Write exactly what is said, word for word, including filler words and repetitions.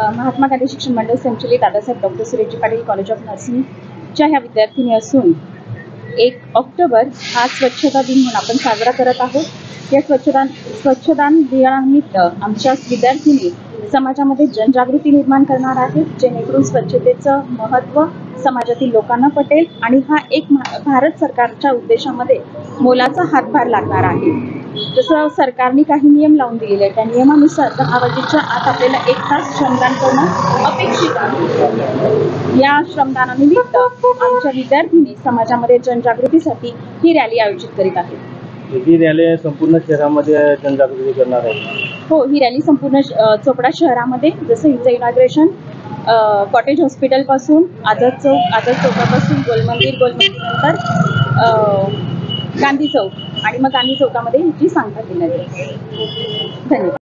महात्मा गांधी शिक्षण मंडळ संचलित Dadasaheb doctor Sureshji Patil college of नर्सिंगच्या ह्या विद्यार्थिनी असून एक ऑक्टोबर हा स्वच्छता दिन म्हणून आपण साजरा करत आहोत। या स्वच्छता स्वच्छदान दिनानिमित्त आमच्या विद्यार्थिनी समाजामध्ये जनजागृती निर्माण करणार आहेत, जेणेकरून स्वच्छतेचं महत्त्व समाजातील लोकांना पटेल आणि हा एक भारत सरकारच्या उद्देशामध्ये मोलाचा हातभार लागणार आहे। जसं सरकारने काही नियम लावून दिलेले आहेत, त्या नियमानुसार दहा वाजेच्या आत आपल्याला एक तास श्रमदान करणं अपेक्षित आहे। या श्रमदानानिमित्त आमच्या विद्यार्थिनी समाजामध्ये जनजागृतीसाठी ही रॅली आयोजित करीत आहेत। ही रॅली संपूर्ण शहरामध्ये जनजागृती करणार आहे। हो, ही रॅली संपूर्ण चोपडा शहरामध्ये, जसं हिचं इनॉग्रेशन कॉटेज हॉस्पिटल पासून आझाद चौक, आझाद चौकापासून गोलमंदिर, गोलमंदिर नंतर गांधी चौक आणि मग गांधी चौकामध्ये हिची सांगता केली आहे। धन्यवाद।